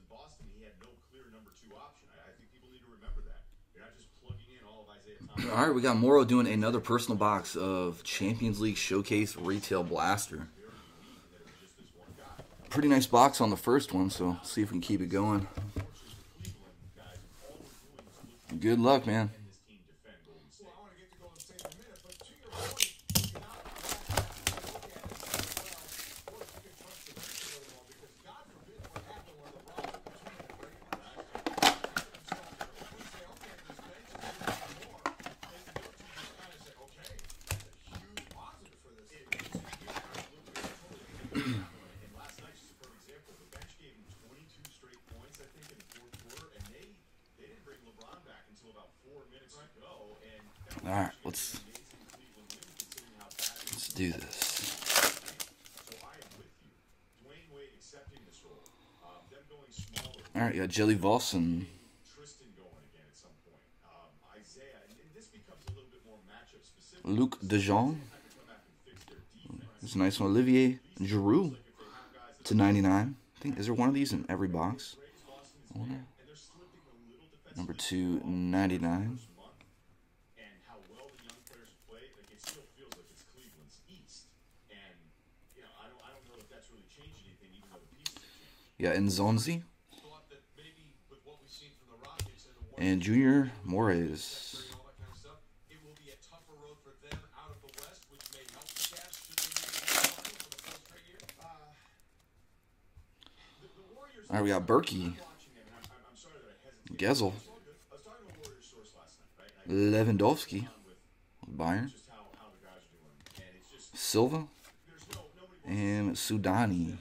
All right, we got Moro doing another personal box of Champions League Showcase Retail Blaster. Pretty nice box on the first one, so see if we can keep it going. Good luck, man. All right, let's do this. All right, you got Jelly Volson. Luc De Jong. That's a nice one. Olivier Giroud /99. I think, is there one of these in every box? Number 2/99. Yeah, Nzonzi. And Junior Moraes. All right, we got Berkey. Gezel. Lewandowski. Bayern. Silva. And Sudani.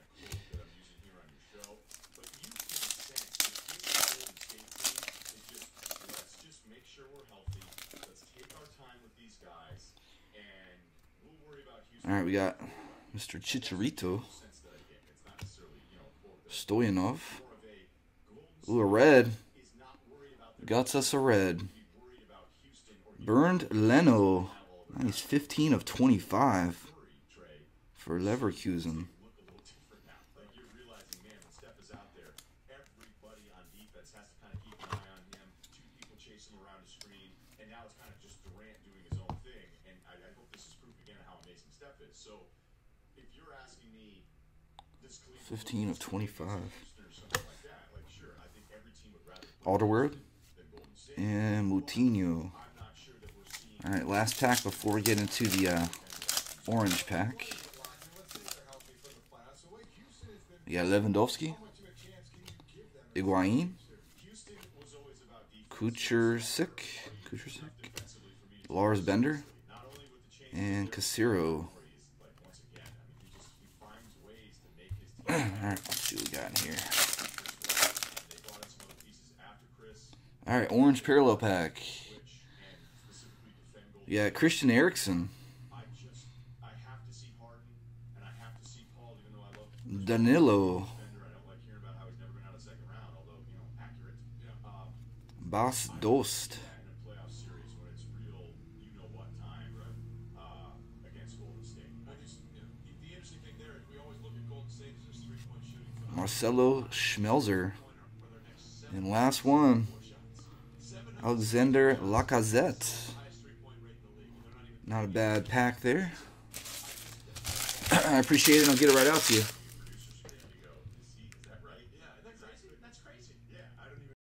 All right, we got Mr. Chicharito. Stoyanov. Ooh, a red. Got us a red. Bernd Leno. Nice, 15 of 25 for Leverkusen. So if you're asking me, 15 of 25. Alderweireld and Moutinho. All right, last pack before we get into the orange pack. We got Lewandowski, Higuain, Kuchersik, Lars Bender, and Casero. Alright, let's see what we got in here. Alright, orange parallel pack. Yeah, Christian Eriksen. Danilo. Bas Dost. Marcelo Schmelzer. And last one, Alexander Lacazette. Not a bad pack there. I appreciate it, and I'll get it right out to you.